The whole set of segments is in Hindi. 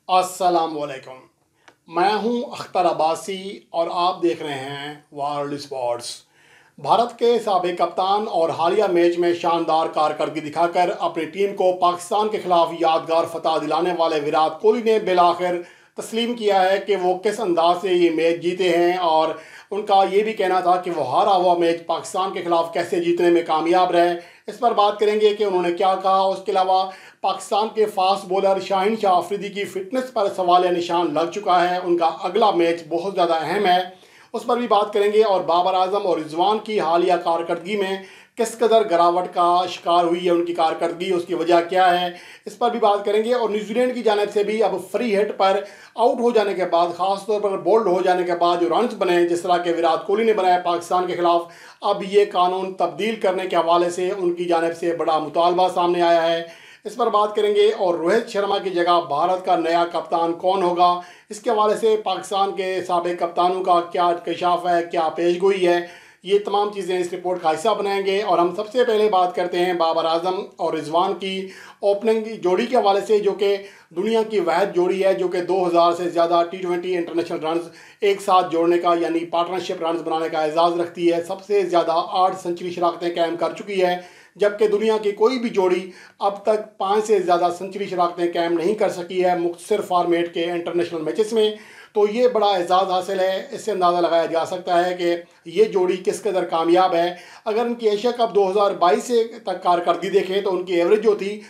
अस्सलामुअलैकुम। मैं हूं अख्तर अब्बासी और आप देख रहे हैं वर्ल्ड स्पोर्ट्स। भारत के साबिक कप्तान और हालिया मैच में शानदार कारकर्दगी दिखाकर अपनी टीम को पाकिस्तान के खिलाफ यादगार फतह दिलाने वाले विराट कोहली ने बिलाखिर तस्लीम किया है कि वो किस अंदाज से ये मैच जीते हैं, और उनका ये भी कहना था कि वो हारा हुआ मैच पाकिस्तान के खिलाफ कैसे जीतने में कामयाब रहे। इस पर बात करेंगे कि उन्होंने क्या कहा। उसके अलावा पाकिस्तान के फास्ट बॉलर शाहीन शाह अफरीदी की फिटनेस पर सवाल या निशान लग चुका है। उनका अगला मैच बहुत ज़्यादा अहम है, उस पर भी बात करेंगे। और बाबर आजम और रिजवान की हालिया कारकर्दगी में किस कदर गिरावट का शिकार हुई है उनकी कारकर्दगी, उसकी वजह क्या है, इस पर भी बात करेंगे। और न्यूजीलैंड की जानिब से भी अब फ्री हिट पर आउट हो जाने के बाद, खासतौर पर बोल्ड हो जाने के बाद जो रन्स बने, जिस तरह के विराट कोहली ने बनाया पाकिस्तान के खिलाफ, अब ये कानून तब्दील करने के हवाले से उनकी जानिब से बड़ा मुतालबा सामने आया है, इस पर बात करेंगे। और रोहित शर्मा की जगह भारत का नया कप्तान कौन होगा, इसके हवाले से पाकिस्तान के साबिक कप्तानों का क्या इंकशाफ है, क्या पेशगोई है, ये तमाम चीज़ें इस रिपोर्ट का हिस्सा बनाएंगे। और हम सबसे पहले बात करते हैं बाबर आजम और रिजवान की ओपनिंग जोड़ी के हवाले से, जो कि दुनिया की वाहिद जोड़ी है जो कि 2000 से ज़्यादा T20 इंटरनेशनल रन्स एक साथ जोड़ने का यानी पार्टनरशिप रन्स बनाने का एजाज़ रखती है। सबसे ज़्यादा 8 सेंचुरी शराकतें कायम कर चुकी है, जबकि दुनिया की कोई भी जोड़ी अब तक 5 से ज़्यादा सेंचुरी शराकतें कायम नहीं कर सकी है मुख्तसर फॉर्मेट के इंटरनेशनल मैचेस में। तो ये बड़ा एजाज़ हासिल है। इससे अंदाज़ा लगाया जा सकता है कि ये जोड़ी किस कदर कामयाब है। अगर उनकी एशिया कप 2022 से तक कारकर्दगी देखें तो उनकी एवरेज जो थी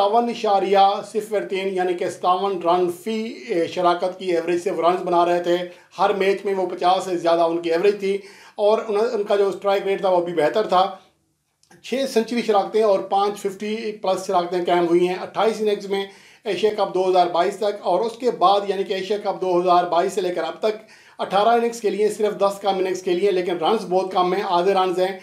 57.03 यानी कि 57 रन फी शराकत की एवरेज से वो रन बना रहे थे। हर मैच में वो 50 से ज़्यादा उनकी एवरेज थी, और उनका जो स्ट्राइक रेट था वो भी बेहतर था। 6 सेंचुरी शराकतें और 550 प्लस शराकतें कायम हुई हैं 28 इनिंग्स में एशिया कप 2022 तक। और उसके बाद यानी कि एशिया कप 2022 से लेकर अब तक 18 इनिंग्स के लिए सिर्फ 10 कम इनिंग्स के लिए, लेकिन रन्स बहुत कम हैं, आधे रन्स हैं।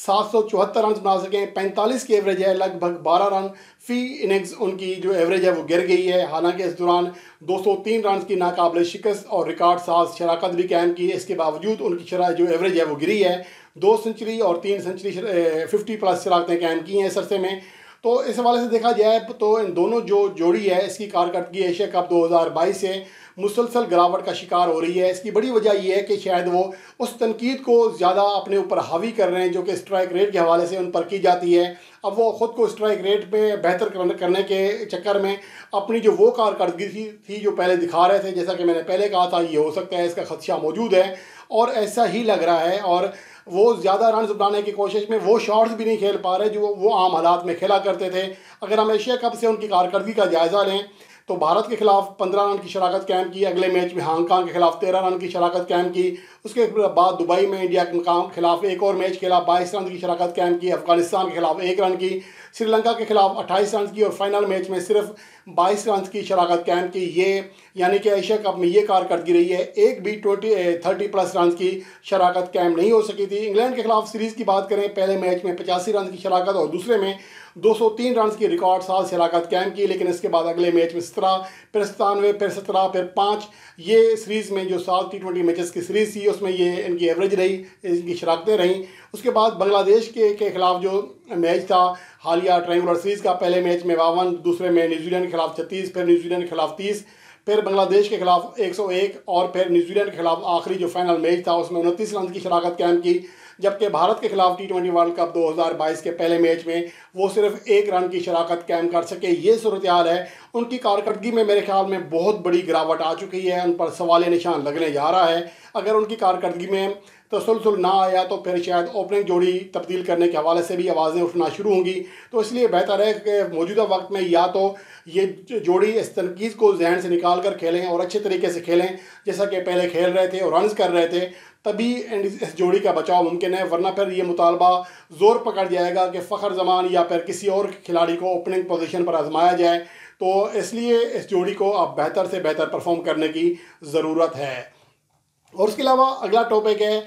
774 रन बना सकें, 45 की एवरेज है, लगभग 12 रन फी इनिंग्स उनकी जो एवरेज है वो गिर गई है। हालांकि इस दौरान 203 रन की नाकाबिल शिकस्त और रिकॉर्ड साज शराकत भी कायम की, इसके बावजूद उनकी जो एवरेज है वो गिरी है। 2 सेंचुरी और 3 सेंचुरी 50 प्लस शराकतें कायम की हैं इस अरसे में। तो इस हवाले से देखा जाए तो इन दोनों जो जोड़ी है इसकी कारकर्दगी एशिया कप 2022 से मुसलसल गिरावट का शिकार हो रही है। इसकी बड़ी वजह यह है कि शायद वो उस तनकीद को ज़्यादा अपने ऊपर हावी कर रहे हैं जो कि स्ट्राइक रेट के हवाले से उन पर की जाती है। अब वो ख़ुद को स्ट्राइक रेट में बेहतर करने के चक्कर में अपनी जो वो कारकर्दगी थी जो पहले दिखा रहे थे, जैसा कि मैंने पहले कहा था, ये हो सकता है इसका खदशा मौजूद है और ऐसा ही लग रहा है। और वो ज़्यादा रन बनाने की कोशिश में वो शॉट्स भी नहीं खेल पा रहे जो वो आम हालात में खेला करते थे। अगर हम एशिया कप से उनकी कारकर्दगी का जायज़ा लें तो भारत के खिलाफ 15 रन की शराकत कायम की, अगले मैच में हांगकांग के खिलाफ 13 रन की शराकत कायम की, उसके बाद दुबई में इंडिया के खिलाफ एक और मैच खेला, 22 रन की शराकत कायम की, अफगानिस्तान के खिलाफ 1 रन की, श्रीलंका के खिलाफ 28 रन की और फाइनल मैच में सिर्फ 22 रन की शराकत कायम की। ये यानी कि एशिया कप में ये कारकर्दगी रही है। एक भी 30 प्लस रन की शराकत कायम नहीं हो सकी थी। इंग्लैंड के खिलाफ सीरीज़ की बात करें, पहले मैच में 85 रन की शराकत और दूसरे में 203 रन की रिकॉर्ड साज शराकत कायम की, लेकिन इसके बाद अगले मैच में 17, फिर 97, फिर 17, फिर 5, ये सीरीज़ में जो 7 T20 मैचेस की सीरीज़ थी उसमें ये इनकी एवरेज रही, इनकी शराकतें रहीं। उसके बाद बांग्लादेश के खिलाफ जो मैच था हालिया ट्रायंगुलर सीरीज़ का, पहले मैच में 52, दूसरे में न्यूजीलैंड के खिलाफ 36, फिर न्यूजीलैंड के खिलाफ 30, फिर बांग्लादेश के खिलाफ 101 और फिर न्यूजीलैंड के खिलाफ आखिरी जो फाइनल मैच था उसमें 29 रन की शराकत कायम की। जबकि भारत के खिलाफ T20 वर्ल्ड कप 2022 के पहले मैच में वो सिर्फ 1 रन की शराकत कायम कर सके। ये सूरत हाल है। उनकी कारकर्दगी में मेरे ख्याल में बहुत बड़ी गिरावट आ चुकी है, उन पर सवाल निशान लगने जा रहा है। अगर उनकी कारकर्दगी में तसलसल ना आया तो फिर शायद ओपनिंग जोड़ी तब्दील करने के हवाले से भी आवाज़ें उठना शुरू होंगी। तो इसलिए बेहतर है कि मौजूदा वक्त में या तो ये जोड़ी इस तनकीद को जहन से निकाल कर खेलें और अच्छे तरीके से खेलें जैसा कि पहले खेल रहे थे और रन्स कर रहे थे, तभी इस जोड़ी का बचाव मुमकिन है। वरना फिर ये मुतालबा ज़ोर पकड़ जाएगा कि फ़खर जमान या फिर किसी और खिलाड़ी को ओपनिंग पोजीशन पर आजमाया जाए। तो इसलिए इस जोड़ी को अब बेहतर से बेहतर परफॉर्म करने की ज़रूरत है। और उसके अलावा अगला टॉपिक है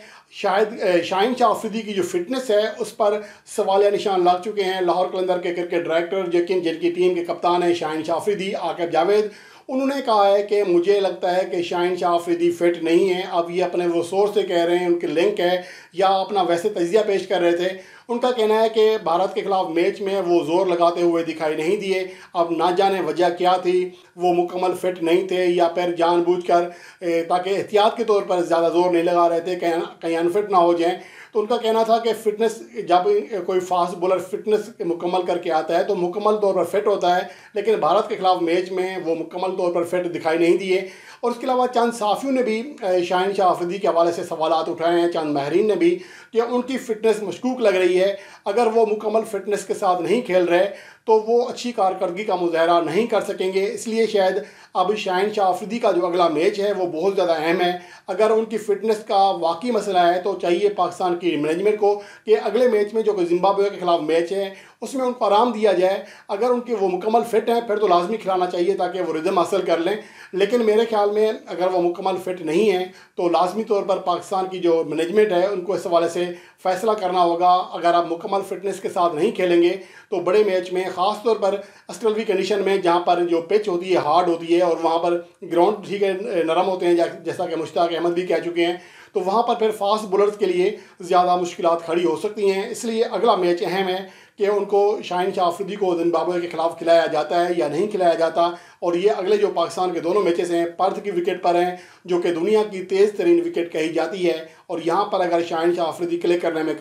शाहीन शाह अफरीदी की जो फिटनेस है उस पर सवाल निशान लग चुके हैं। लाहौर कलंदर के क्रिकेट डायरेक्टर जिनकी टीम के कप्तान है शाहीन शाह अफरीदी, आकिब जावेद, उन्होंने कहा है कि मुझे लगता है कि शाहीन शाह अफरीदी फिट नहीं है। अब ये अपने वो सोर्स से कह रहे हैं, उनके लिंक है या अपना वैसे तजिया पेश कर रहे थे। उनका कहना है कि भारत के खिलाफ मैच में वो ज़ोर लगाते हुए दिखाई नहीं दिए। अब ना जाने वजह क्या थी, वो मुकम्मल फिट नहीं थे या फिर जानबूझकर ताकि एहतियात के तौर पर ज़्यादा ज़ोर नहीं लगा रहे थे, कहीं अनफिट ना हो जाएं। तो उनका कहना था कि फ़िटनेस, जब कोई फास्ट बॉलर फिटनेस मुकम्मल करके आता है तो मुकम्मल तौर पर फिट होता है, लेकिन भारत के खिलाफ मैच में वो मुकम्मल तौर पर फिट दिखाई नहीं दिए। और उसके अलावा चंद साफ़ियों ने भी शाहिन शाह अफरीदी के हवाले से सवालात उठाए हैं, चंद माहरीन ने भी, कि उनकी फ़िटनेस मशकूक लग रही है। अगर वो मुकम्मल फ़िटनेस के साथ नहीं खेल रहे तो वो अच्छी कारकर्दगी का मुजाहरा नहीं कर सकेंगे। इसलिए शायद अब शाहिन शाह अफरीदी का जो अगला मैच है वो बहुत ज़्यादा अहम है। अगर उनकी फ़िटनेस का वाकई मसला है तो चाहिए पाकिस्तान की मैनेजमेंट को कि अगले मैच में जो कि जिम्बाब्वे के खिलाफ मैच है उसमें उनको आराम दिया जाए। अगर उनके वो मुकम्मल फ़िट हैं फिर तो लाजमी खिलाना चाहिए ताकि वो रिदम हासिल कर लें। लेकिन मेरे ख्याल में अगर वो मुकम्मल फ़िट नहीं है तो लाजमी तौर पर पाकिस्तान की जो मैनेजमेंट है उनको इस हवाले से फ़ैसला करना होगा। अगर आप मुकम्मल फ़िटनेस के साथ नहीं खेलेंगे तो बड़े मैच में, ख़ास तौर पर ऑस्ट्रेलवी कंडीशन में जहाँ पर जो पिच होती है हार्ड होती है और वहाँ पर ग्राउंड ठीक है नरम होते हैं, जैसा कि मुश्ताक अहमद भी कह चुके हैं, तो वहाँ पर फिर फास्ट बॉलर्स के लिए ज़्यादा मुश्किलात खड़ी हो सकती हैं। इसलिए अगला मैच अहम है कि उनको शाहिन शाह अफरीदी को जिम्बाब्वे के खिलाफ खिलाया जाता है या नहीं खिलाया जाता। और ये अगले जो पाकिस्तान के दोनों मैचेस हैं पर्थ की विकेट पर हैं, जो कि दुनिया की तेज़ तरीन विकेट कही जाती है। और यहाँ पर अगर शाहिन शाह अफरीदी क्लिक करने में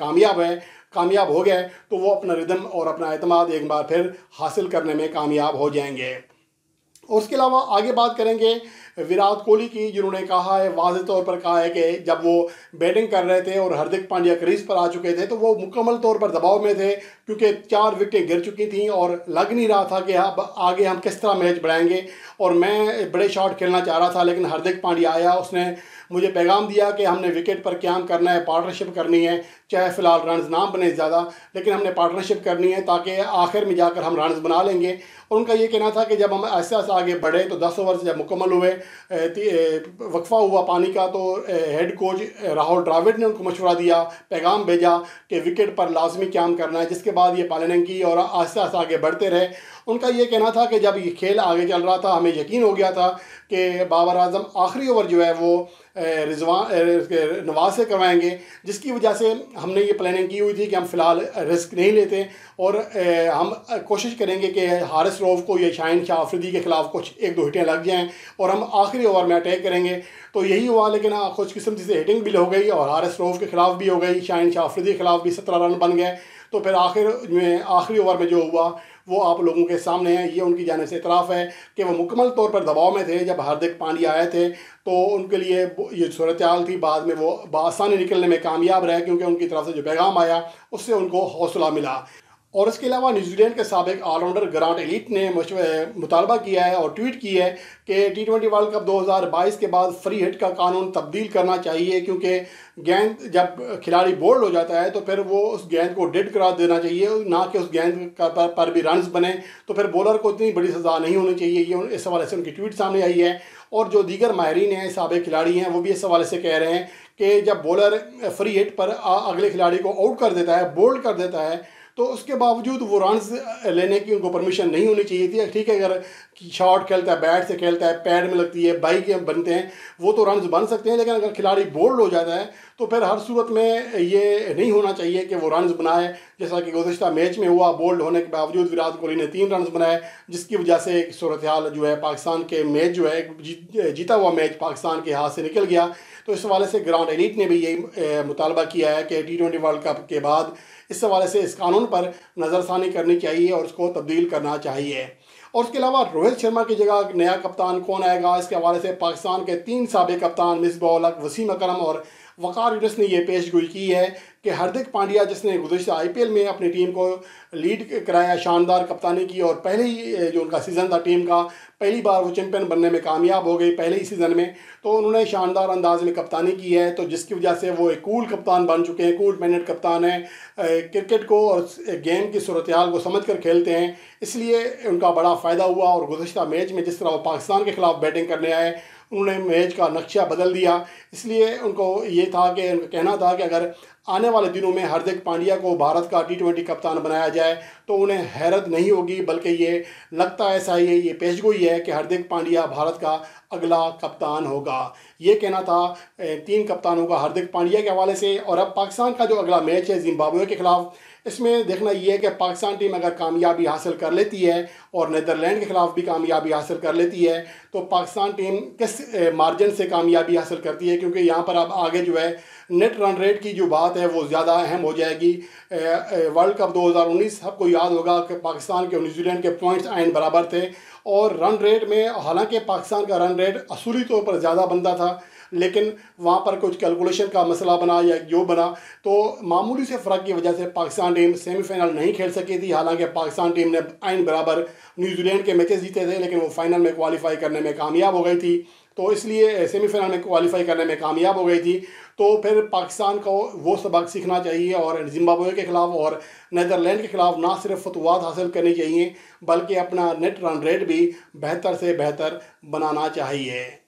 कामयाब हो गए तो वो अपना रिदम और अपना एतमाद एक बार फिर हासिल करने में कामयाब हो जाएंगे। और उसके अलावा आगे बात करेंगे विराट कोहली की, जिन्होंने कहा है, वाज़ेह तौर पर कहा है कि जब वो बैटिंग कर रहे थे और हार्दिक पांड्या क्रीज पर आ चुके थे तो वो मुकम्मल तौर पर दबाव में थे, क्योंकि 4 विकेटें गिर चुकी थीं और लग नहीं रहा था कि अब आगे हम किस तरह मैच बढ़ाएंगे। और मैं बड़े शॉट खेलना चाह रहा था, लेकिन हार्दिक पांड्या आया, उसने मुझे पैगाम दिया कि हमने विकेट पर क़याम करना है, पार्टनरशिप करनी है, चाहे फ़िलहाल रन्स ना बने ज़्यादा, लेकिन हमने पार्टनरशिप करनी है ताकि आखिर में जाकर हम रन्स बना लेंगे। और उनका ये कहना था कि जब हम ऐसे ऐसे आगे बढ़े तो 10 ओवर जब मुकम्मल हुए, वक्फा हुआ पानी का, तो हेड कोच राहुल द्रविड़ ने उनको मशवरा दिया, पैगाम भेजा कि विकेट पर लाजमी क़याम करना है, जिसके बाद ये पालनिंग की और आस्ते आस्ते आगे बढ़ते रहे। उनका ये कहना था कि जब ये खेल आगे चल रहा था हमें यकीन हो गया था कि बाबर आजम आखिरी ओवर जो है वो नवाज से करवाएंगे, जिसकी वजह से हमने ये प्लानिंग की हुई थी कि हम फ़िलहाल रिस्क नहीं लेते और हम कोशिश करेंगे कि हारिस रऊफ़ को या शाहिन शाह अफरीदी के ख़िलाफ़ कुछ 1-2 हिटें लग जाएं और हम आखिरी ओवर में अटैक करेंगे। तो यही हुआ, लेकिन खुशकिस्मती से हिटिंग भी हो गई और हारिस रऊफ़ के ख़िलाफ़ भी हो गई, शाहिन शाह अफरीदी के ख़िलाफ़ भी 17 रन बन गए। तो फिर आखिरी ओवर में जो हुआ वो आप लोगों के सामने है। ये उनकी जानिब से इतराफ़ है कि वो मुकम्मल तौर पर दबाव में थे। जब हार्दिक पांड्या आए थे तो उनके लिए ये सूरत हाल थी, बाद में वो बआसानी निकलने में कामयाब रहे, क्योंकि उनकी तरफ से जो पैगाम आया उससे उनको हौसला मिला। और इसके अलावा न्यूजीलैंड के साबिक ऑलराउंडर ग्रांट एलिट ने मुतालबा किया है और ट्वीट की है कि T20 वर्ल्ड कप 2022 के बाद फ्री हिट का कानून तब्दील करना चाहिए, क्योंकि गेंद जब खिलाड़ी बोल्ड हो जाता है तो फिर वो उस गेंद को डेड करार देना चाहिए, ना कि उस गेंद पर भी रन्स बने। तो फिर बॉलर को इतनी बड़ी सज़ा नहीं होनी चाहिए। ये इस हवाले से उनकी ट्वीट सामने आई है। और जो दीगर माहिरीन हैं, साबिक खिलाड़ी हैं, वो भी इस हवाले से कह रहे हैं कि जब बॉलर फ्री हिट पर अगले खिलाड़ी को आउट कर देता है, बोल्ड कर देता है, तो उसके बावजूद वो रन्स लेने की उनको परमिशन नहीं होनी चाहिए थी। ठीक है, अगर शॉट खेलता है, बैट से खेलता है, पैड में लगती है, बाई के बनते हैं, वो तो रन्स बन सकते हैं, लेकिन अगर खिलाड़ी बोल्ड हो जाता है तो फिर हर सूरत में ये नहीं होना चाहिए कि वो रन्स बनाए, जैसा कि गुज़िश्ता मैच में हुआ। बोल्ड होने के बावजूद विराट कोहली ने 3 रन्स बनाए, जिसकी वजह से एक सूरत हाल जो है पाकिस्तान के मैच जो है जीता हुआ मैच पाकिस्तान के हाथ से निकल गया। तो इस हवाले से ग्रांट एलिट ने भी यही मुतालबा किया है कि T20 वर्ल्ड कप के बाद इस हवाले से इस कानून पर नज़रसानी करनी चाहिए और उसको तब्दील करना चाहिए। और उसके अलावा रोहित शर्मा की जगह नया कप्तान कौन आएगा, इसके हवाले से पाकिस्तान के 3 साबिक कप्तान मिसबाह उल हक, वसीम अकरम और वक़ार यूनिस ने यह पेशगोई की है कि हार्दिक पांड्या, जिसने गुज़िश्ता IPL में अपनी टीम को लीड कराया, शानदार कप्तानी की और पहले ही जो उनका सीज़न था टीम का, पहली बार वो चैंपियन बनने में कामयाब हो गई पहले ही सीज़न में, तो उन्होंने शानदार अंदाज में कप्तानी की है। तो जिसकी वजह से वो एक कूल कप्तान बन चुके हैं, कूल मैनेड कप्तान हैं, क्रिकेट को और गेम की सूरत हाल को समझ कर खेलते हैं, इसलिए उनका बड़ा फ़ायदा हुआ। और गुज़िश्ता मैच में जिस तरह वो पाकिस्तान के ख़िलाफ़ बैटिंग करने आए, उन्होंने मैच का नक्शा बदल दिया। इसलिए उनको ये था कि उनका कहना था कि अगर आने वाले दिनों में हार्दिक पांड्या को भारत का T20 कप्तान बनाया जाए तो उन्हें हैरत नहीं होगी, बल्कि ये लगता ऐसा ही है, ये पेशगोई है कि हार्दिक पांड्या भारत का अगला कप्तान होगा। ये कहना था 3 कप्तानों का हार्दिक पांड्या के हवाले से। और अब पाकिस्तान का जो अगला मैच है जिम्बाब्वे के खिलाफ, इसमें देखना ये है कि पाकिस्तान टीम अगर कामयाबी हासिल कर लेती है और नीदरलैंड के खिलाफ भी कामयाबी हासिल कर लेती है तो पाकिस्तान टीम किस मार्जिन से कामयाबी हासिल करती है, क्योंकि यहाँ पर अब आगे जो है नेट रन रेट की जो बात है वो ज़्यादा अहम हो जाएगी। वर्ल्ड कप 2019 सबको याद होगा कि पाकिस्तान के और न्यूजीलैंड के पॉइंट्स आइन बराबर थे और रन रेट में हालांकि पाकिस्तान का रन रेट असूली तौर पर ज़्यादा बनता था, लेकिन वहाँ पर कुछ कैलकुलेशन का मसला बना या जो बना तो मामूली से फ़र्क की वजह से पाकिस्तान टीम सेमीफाइनल नहीं खेल सकी थी। हालांकि पाकिस्तान टीम ने आइन बराबर न्यूजीलैंड के मैचेस जीते थे, लेकिन वो फाइनल में क्वालिफाई करने में कामयाब हो गई थी, तो इसलिए सेमीफाइनल में क्वालिफाई करने में कामयाब हो गई थी। तो फिर पाकिस्तान को वो सबक सीखना चाहिए और जिम्बाब्वे के ख़िलाफ़ और नीदरलैंड के ख़िलाफ़ ना सिर्फ फतवात हासिल करनी चाहिए बल्कि अपना नेट रन रेट भी बेहतर से बेहतर बनाना चाहिए।